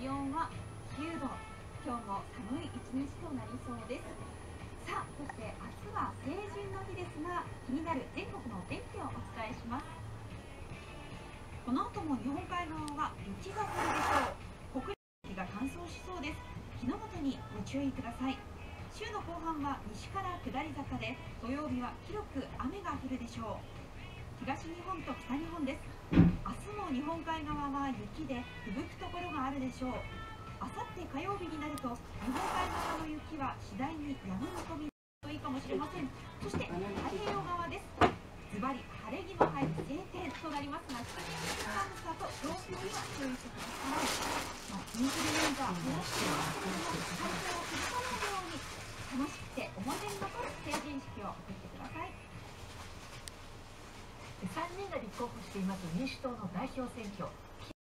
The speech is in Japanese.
気温は9度。今日も寒い一日となりそうです。さあ、そして明日は成人の日ですが、気になる全国のお天気をお伝えします。この後も日本海側は雪が降るでしょう。北陸が乾燥しそうです。火の元にご注意ください。週の後半は西から下り坂で、土曜日は広く雨が降るでしょう。東日本と北日本です。明日も日本海側は雪で吹雪くところがあるでしょう。あさって火曜日になると日本海側の雪は次第に止む見込みといいかもしれません。そして太平洋側です。ズバリ晴れ着の入る晴天となりますが、寒さと強風には注意してください。インフルエンザを減らしていますけれども、体調を崩さないように楽しくて思い出に残る成人式を送ってください。 3人が立候補しています民主党の代表選挙。